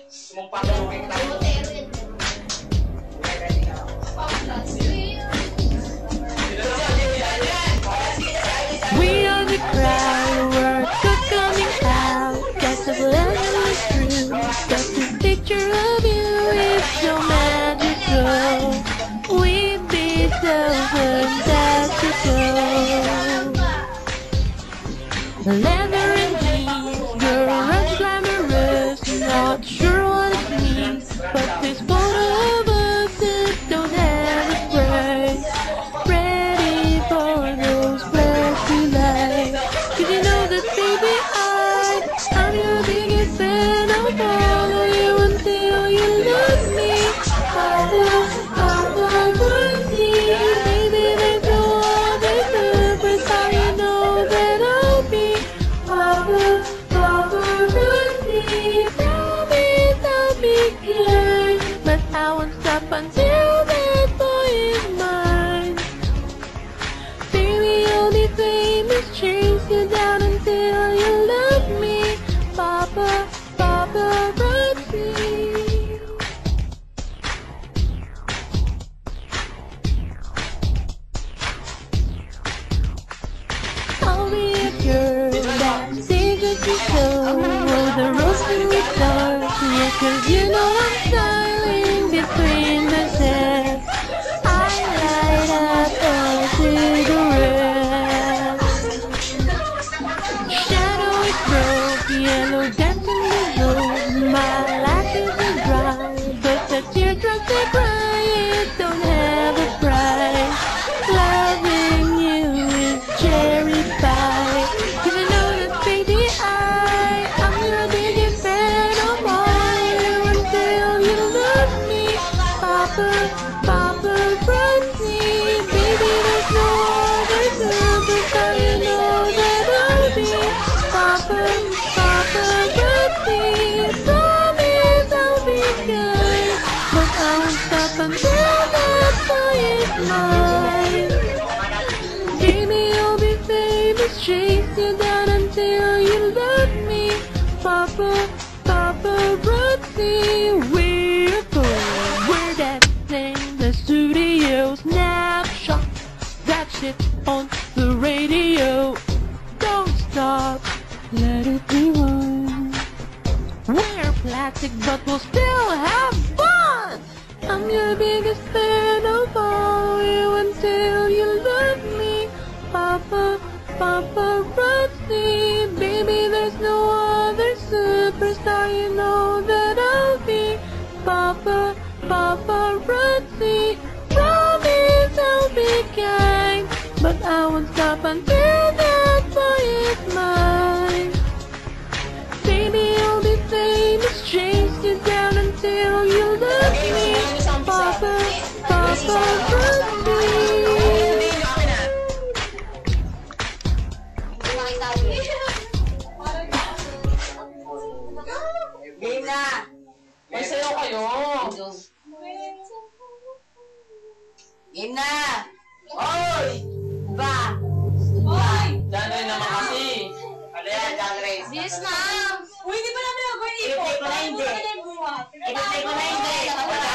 We are the crowd, we're coming out. Got the blessing through. Got this picture of you, it's so magical. We'd be so fantastical. Leather and jeans, girls glamorous. Not sure what it means, but this photo of us that don't have a price. Ready for those flashy lights. Did you know that, baby, I'm your biggest fan? I'll follow you until you love me. Paparazzi, baby, there's no other superstar. You know that I'll be paparazzi. Promise I'll be kind, but I won't stop until that boy is mine. Baby, you'll be famous, chase you down until you love me. Paparazzi. I'll be a girl backstage at your show, the roast and we start. Yeah, 'cause you know I'm styling between the sets. I light up all cigarettes. Shadow is broke, yellow dancing the road. My lashes are dry, but the teardrops they cry, it don't have a price. Loving you is cherry pie. 'Cause I know that, baby, I'm your biggest fan. I'll follow you until you love me. Paparazzi, baby, there's no other superstar. You know that I'll be paparazzi. Promise I'll be kind, but I won't stop until that boy is mine. Baby, you'll be famous, chase you down until you love me. Paparazzi, we're cool, we're that thing, the studio snapshot. That shit on the radio. Don't stop, let it rewind. We're plastic, but we'll still have fun. I'm your biggest fan, I'll follow you until you love me. Paparazzi, baby, there's no other superstar. You know that I'll be paparazzi. Promise I'll be kind, but I won't stop until that boy is mine. Baby, you'll be famous, chase you down until you love me. Paparazzi. Game na! May sayo kayo! Game na! Oy! Ba? Oy! Johnrey naman kasi! Ano yan, Johnrey? Bilis na! Uy, hindi pa namin ako yung ipon! Ipon ko na hindi! Ipon ko na hindi!